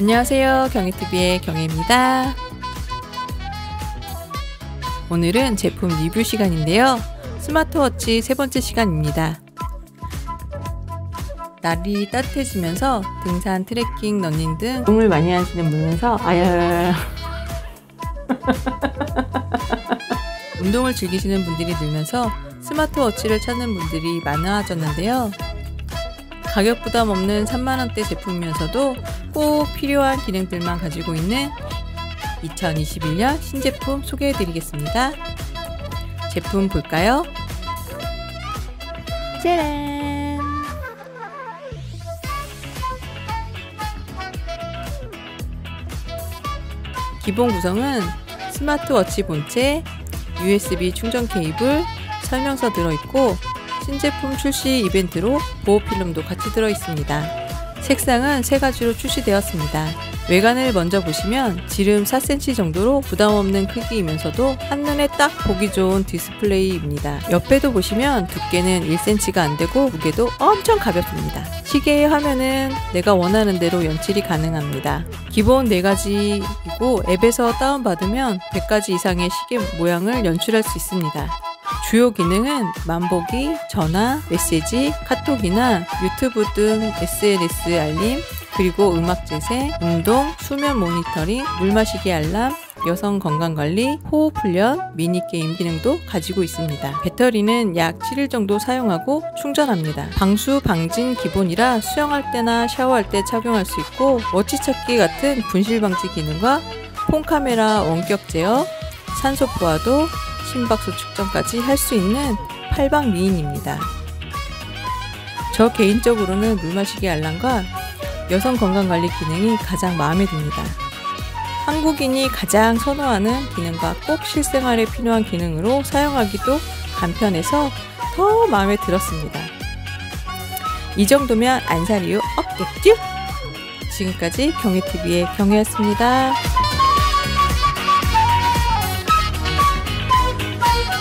안녕하세요, 경혜TV의 경혜입니다. 오늘은 제품 리뷰 시간인데요. 스마트워치 세 번째 시간입니다. 날이 따뜻해지면서 등산, 트레킹, 러닝 등 운동을 많이 하시는 분에서 운동을 즐기시는 분들이 늘면서 스마트워치를 찾는 분들이 많아졌는데요. 가격 부담 없는 3만원대 제품이면서도 꼭 필요한 기능들만 가지고 있는 2021년 신제품 소개해 드리겠습니다. 제품 볼까요? 짜란! 기본 구성은 스마트워치 본체, USB 충전 케이블, 설명서 들어있고 신제품 출시 이벤트로 보호필름도 같이 들어있습니다. 색상은 세 가지로 출시되었습니다. 외관을 먼저 보시면 지름 4cm 정도로 부담없는 크기이면서도 한눈에 딱 보기 좋은 디스플레이입니다. 옆에도 보시면 두께는 1cm가 안되고 무게도 엄청 가볍습니다. 시계의 화면은 내가 원하는 대로 연출이 가능합니다. 기본 4가지이고 앱에서 다운받으면 100가지 이상의 시계 모양을 연출할 수 있습니다. 주요 기능은 만보기, 전화, 메시지, 카톡이나 유튜브 등 SNS 알림, 그리고 음악 재생, 운동, 수면 모니터링, 물 마시기 알람, 여성 건강관리, 호흡 훈련, 미니게임 기능도 가지고 있습니다. 배터리는 약 7일 정도 사용하고 충전합니다. 방수 방진 기본이라 수영할 때나 샤워할 때 착용할 수 있고 워치 찾기 같은 분실 방지 기능과 폰카메라 원격 제어, 산소 포화도, 심박수 측정까지 할 수 있는 팔방 미인입니다. 저 개인적으로는 물 마시기 알람과 여성 건강관리 기능이 가장 마음에 듭니다. 한국인이 가장 선호하는 기능과 꼭 실생활에 필요한 기능으로 사용하기도 간편해서 더 마음에 들었습니다. 이 정도면 안 살 이유 없겠죠? 지금까지 경혜TV의 경혜였습니다.